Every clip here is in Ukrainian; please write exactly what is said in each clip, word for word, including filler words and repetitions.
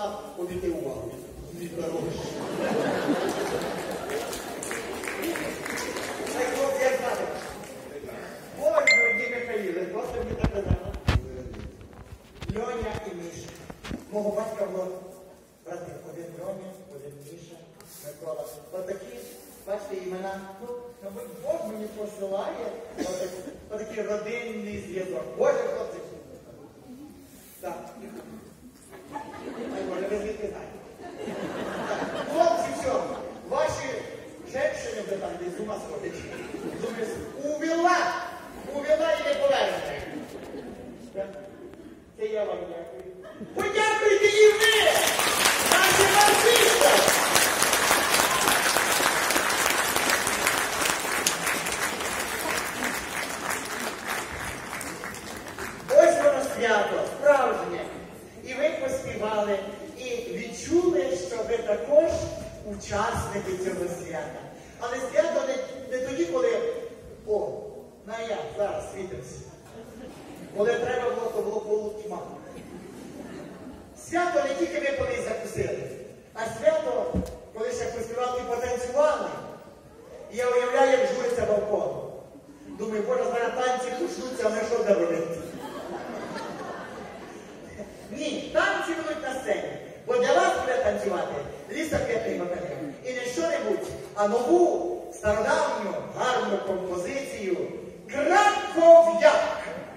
вона ходити увагу від дороги. Так от, як знати. Ой, дорогі Михаїли, просто мені так казала. Льоня і Міша. Мого батька було брати один Льоня, один Міша, Микола. Отакі, бачите, імена. Ну, мабуть, Бог мені посилає отакий родинний зв'язок. Боже, хлопці. Так. Ай, Боже, ви звідки знаєте? Хлопці, все, ваші женщини вже там десь з ума сходять. Увела! Увела і не повернете. Це я вам дякую. Подякуйте і ви! Наші артисти! Ось воно свято, справжнє. І ви поспівали, і відчули, що ви також учасники цього свята. Але свято не, не тоді, коли, о, на я, зараз світимося. Коли треба було, то було полутьма. Свято не тільки ви колись закусили, а свято, коли ще поспівали і потанцювали. І я уявляю, як журиться балкон. Думаю, Боже, зараз танці почнуться, а ми що де робити? Ні, танці будуть на сцені. Бо для вас буде танцювати Ліса П'ятий батальйон. І не що-небудь, а нову, стародавню, гарну композицію «Краков'як».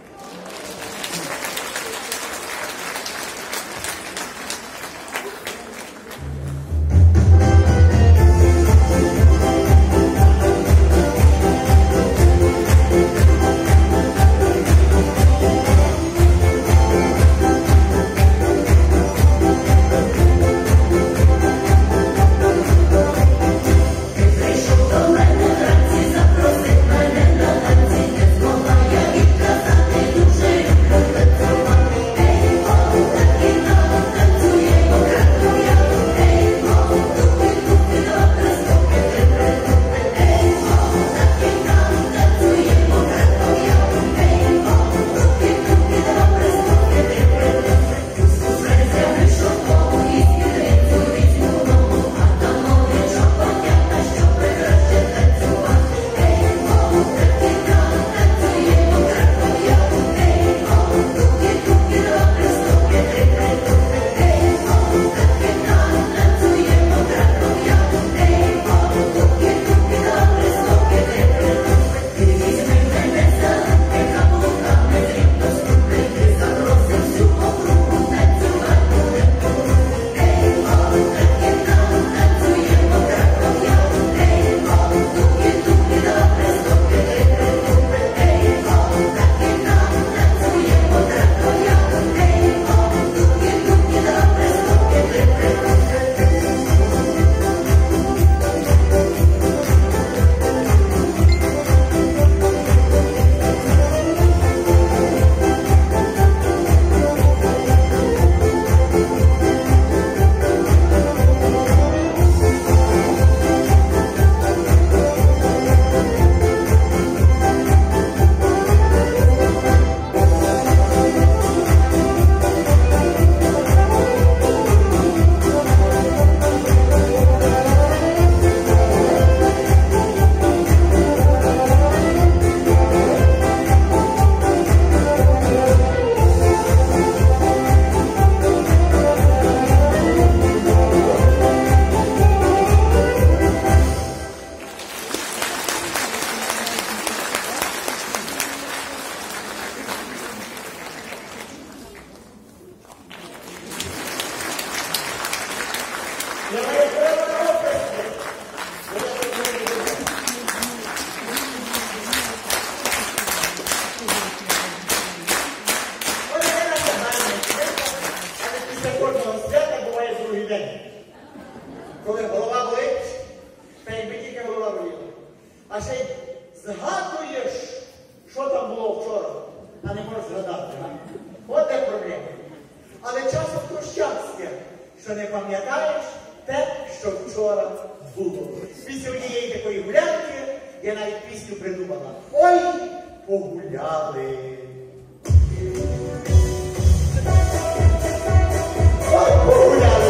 Коли голова болить, та якби тільки голова боліла. А ще й згадуєш, що там було вчора, а не можеш згадати. От де проблема. Але часом то щастя, що не пам'ятаєш те, що вчора було. Після однієї такої гулянки я навіть пісню придумала. Ой, погуляли. Ой, погуляли.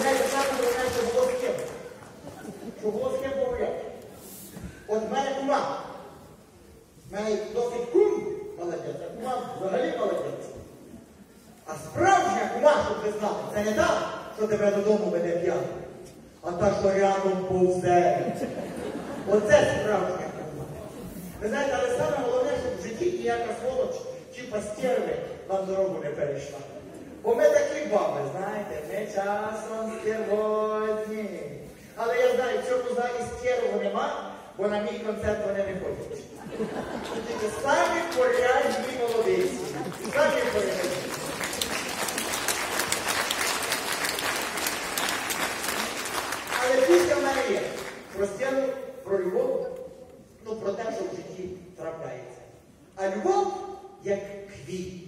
знаєте, саме головне, що було з ким. Що було з ким поговорити. От в мене кума. В мене досить кум молодець, а кума взагалі молодець. А справжня кума, щоб ви знали, це не та, що тебе додому веде п'яна, а та, що рядом повзе. Оце справжня кума. Ви знаєте, але саме головне, щоб в житті ніяка сволоч чи пастерви вам дорогу не перейшла. Бо ми такі баби, знаєте, ми часом стервозні. Але я знаю, в цьому залі стерву нема, бо на мій концерт вони не ходять. Тільки самі порядні молодиці. Самі порядні. Але після в мене є про стіну, про любов, ну про те, що в житті трапляється. А любов як квіти.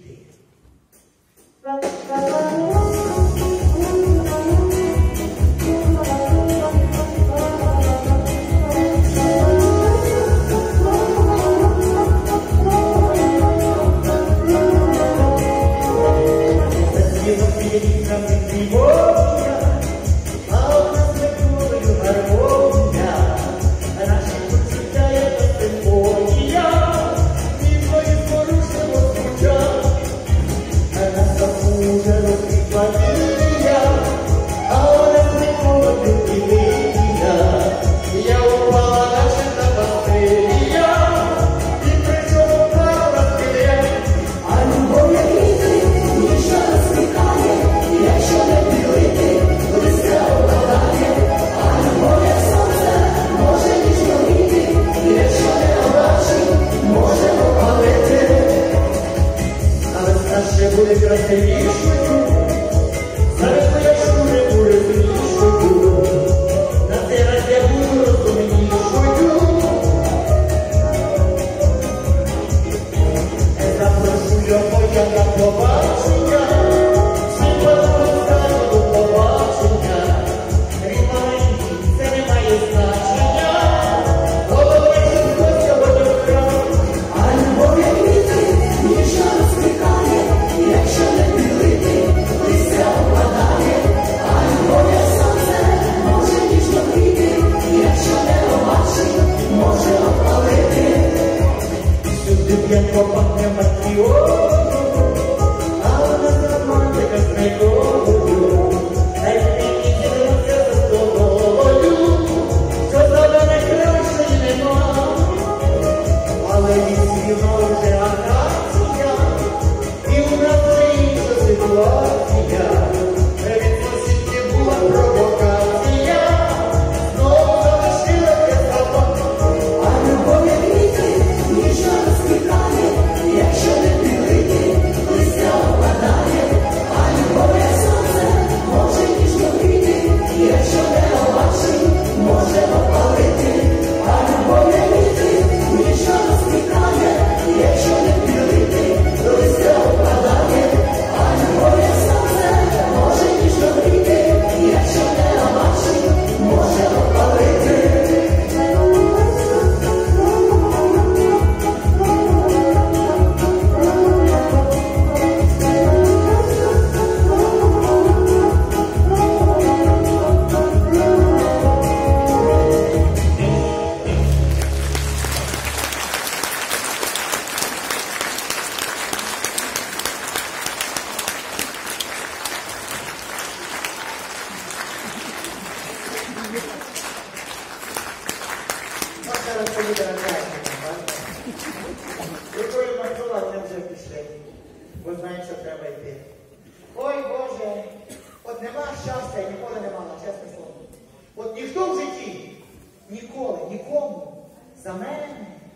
Бо знаєш, що треба йти. Ой, Боже, от нема щастя, і ніколи не мала, чесне слово. От ніхто в житті, ніколи, нікому за мене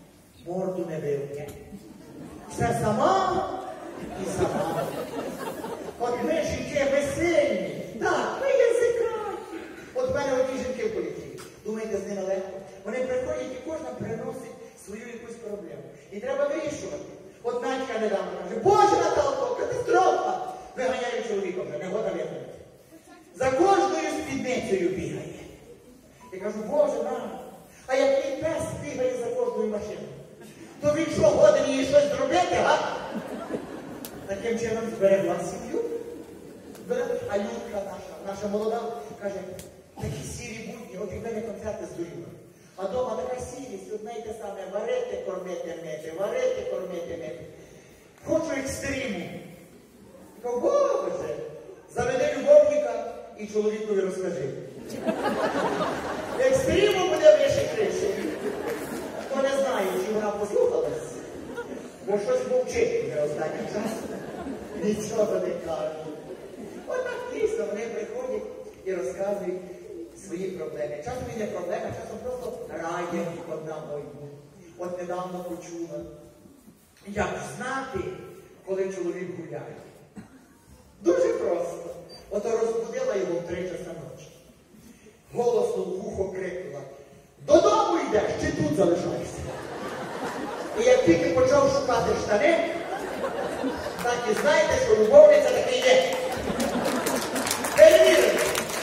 морду не бив. Все сама і сама. От ми жінки, ми сильні. Так, ми язикраті. От в мене одні жінки в колективі. Думаєте, з ними легко? Вони приходять і кожна приносить свою якусь проблему. І треба вирішувати. От Надька недавно каже, Боже, Наталко, катастрофа! Виганяє чоловіка вже, не года в'язати. За кожною спідницею бігає. Я кажу, Боже, на, а який пес бігає за кожною машиною? То він що, годен їй щось зробити, га? Таким чином зберегла сім'ю. А Людка наша наша молода, каже, такі сірі будні, от якби не концерти з Дурівом. А вдома така сірість, одне й те саме, варити, кормити, мити, варити, кормити, мити. Хочу екстриму. Кажу, боже, заведи любовника і чоловікові розкажи. Екстриму буде вище криші. Хто не знає, чи вона послухалась, бо щось мовчить вже останнім часом. Нічого не кажуть. Отак дійсно вони приходять і розказують свої проблеми. Часом і не проблеми, часом просто радять одна одну. От недавно почула, як знати, коли чоловік гуляє. Дуже просто. Ото розбудила його в три часа ночі. Голосно в вухо крикнула: додому йдеш чи тут залишаєшся? І як тільки почав шукати штани, так і знаєте, що любовниця таки є. Перевірили.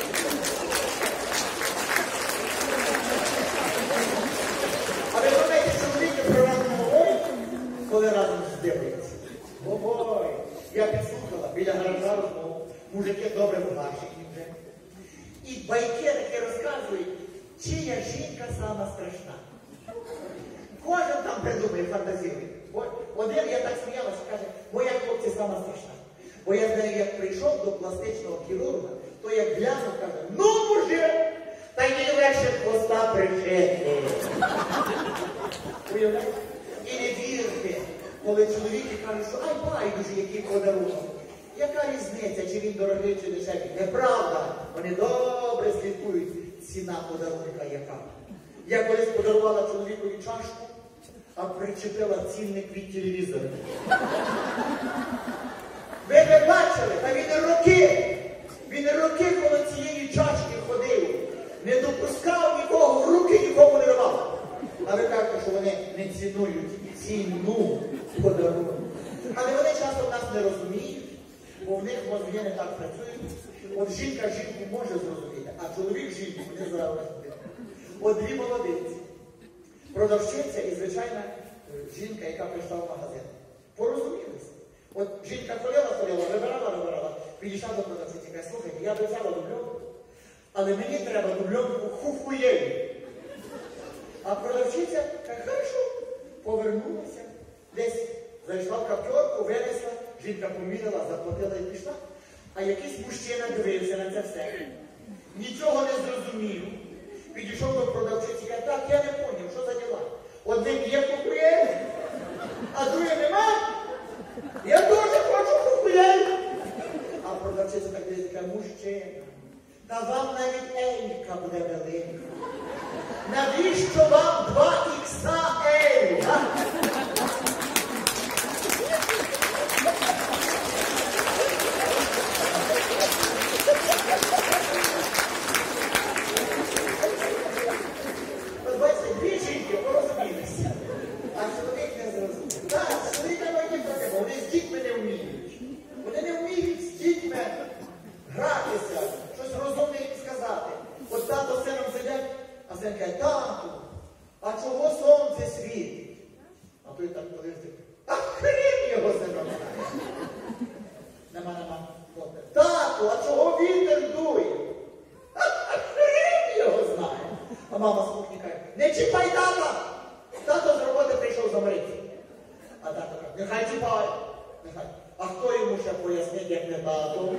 А ви знаєте, чоловіки приватному бою, коли разом здивуються? Ой, я підслухала біля гаража розмову. Мужики добре вгашені вже. І байки такі розказують, чия жінка сама страшна. Кожен там придумає, фантазірує. Один, я так сміялася, каже, моя хлопці сама страшна. Бо я знаю, як прийшов до пластичного хірурга, то як глянув, каже, ну, мужик, та й не легше хвоста пришити. Уявляєте? І не вірте, коли чоловіки кажуть, що ай, байдуже, який подарунок. Яка різниця, чи він дорогий, чи дешевий? Неправда. Вони добре слідкують, ціна подарунка яка. Я колись подарувала чоловікові чашку, а причепила цінник від телевізора. Ви не бачили? Та він роки, він роки коло цієї чашки ходив. Не допускав нікого, в руки нікому не давав. А ви кажете, що вони не цінують ціну подарунку. Але вони часто нас не розуміють, бо в них мозги не так працюють. От жінка жінку може зрозуміти, а чоловік жінку не зразу розуміти. От дві молодиці. Продавщиця і звичайна жінка, яка прийшла в магазин. Порозумілися. От жінка ходила, ходила, вибирала, вибирала, підійшла до продавщиці, каже, слухайте, я би взяла дубльонку, але мені треба дубльонку хухуєві. А продавщиця каже, хорошо, повернулася, десь зайшла в каптьорку, винесла, жінка поміряла, заплатила і пішла. А якийсь мужчина дивився на це все. Нічого не зрозумів. Підійшов до продавчиці і каже, так, я не поняв, що за діла. Одним є кухуєві, а другим нема. Я дуже хочу кухуєві. А продавчиця так дивиться, каже, мужчина, та вам навіть елька буде велика. Навіщо вам два ікса ель? От бачите, дві жінки порозумілися, а чоловік не зрозумів. Так, чоловіка не треба, вони з дітьми не вміють. Вони не вміють з дітьми гратися, щось розумне їм сказати. От тато з сином сидять, а син каже, тату, а чого сонце світить? А той так подивився, а хрін його сином. Нема, нема. Тату, а чого вітер дує? А, а хрін його знає. А мама з кухні каже, не чіпай тата! Тато з роботи прийшов заморитися. А тато каже, нехай чіпай. Нехай. А хто йому ще пояснить, як не тато?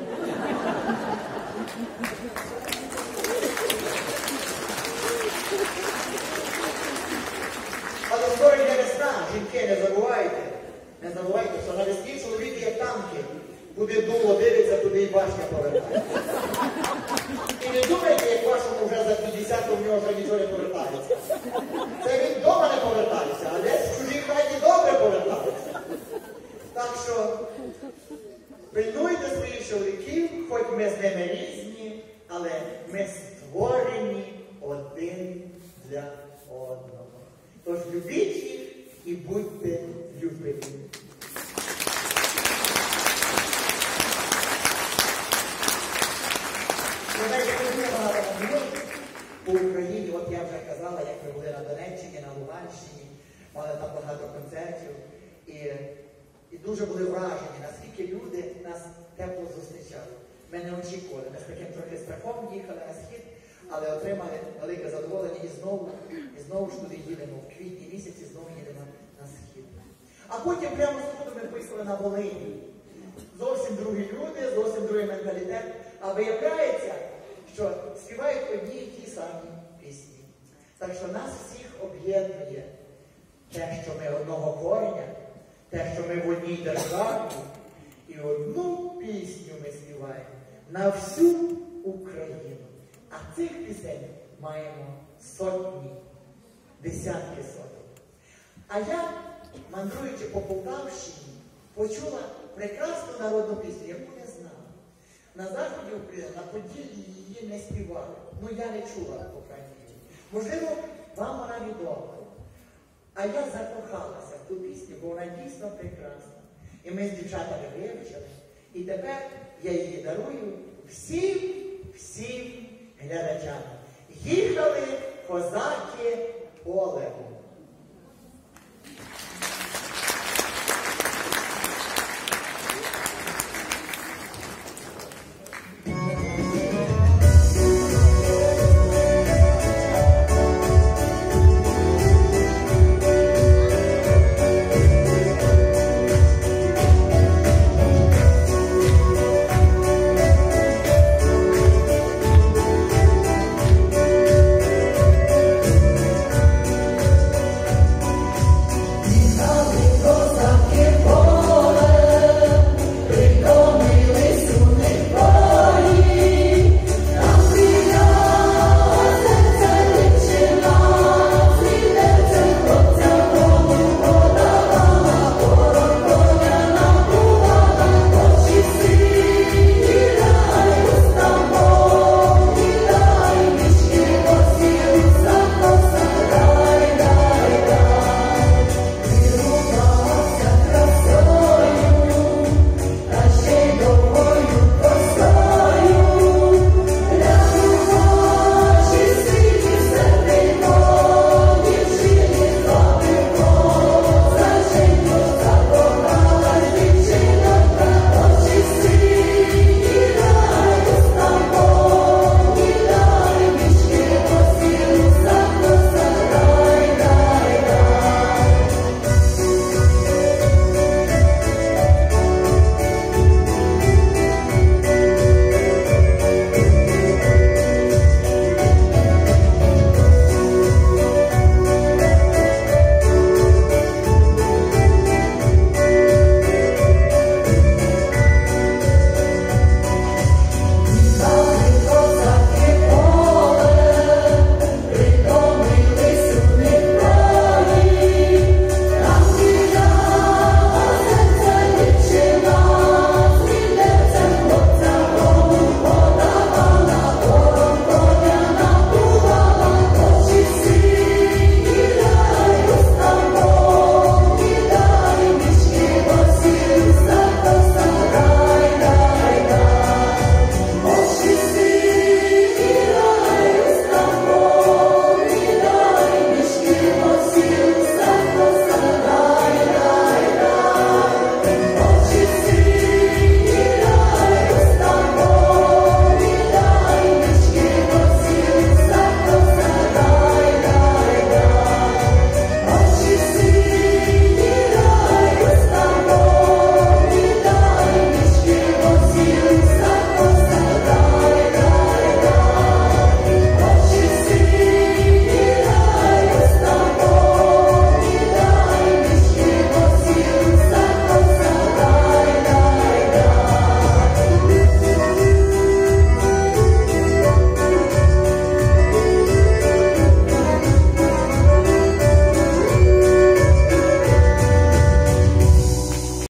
Але скоро йде весна, жінки, не забувайте. Не забувайте, що навесні чоловіки є танки. Куди дуло дивиться, туди і башня повертається. І не думайте, як вашому вже за п'ятдесят у нього вже нічого не повертається. Це він вдома не повертається, а десь в чужій хаті добре повертається. Так що пильнуйте своїх чоловіків, хоч ми з ними різні, але ми створені один для одного. Тож любіть їх і будьте любимі. По Україні, от я вже казала, як ми були на Донеччині, на Луганщині, мали там багато концертів. І, і дуже були вражені, наскільки люди нас тепло зустрічали. Ми не очікували. Ми з таким трохи страхом їхали на схід, але отримали велике задоволення і знову, і знову ж туди їдемо. В квітні місяці знову їдемо на схід. А потім прямо з сходу ми поїхали на Волині. Зовсім другі люди, зовсім другий менталітет. А виявляється, що співають одні і ті самі пісні. Так що нас всіх об'єднує те, що ми одного кореня, те, що ми в одній державі, і одну пісню ми співаємо на всю Україну. А цих пісень маємо сотні, десятки сотень. А я, мандруючи по Полтавщині, почула прекрасну народну пісню, яку я знала. На Заході України, на Поділлі її не співали. Ну, я не чула, по крайній мірі. Можливо, вам вона відома. А я закохалася в ту пісню, бо вона дійсно прекрасна. І ми з дівчатами вивчили. І тепер я її дарую всім, всім глядачам. Їхали козаки полем.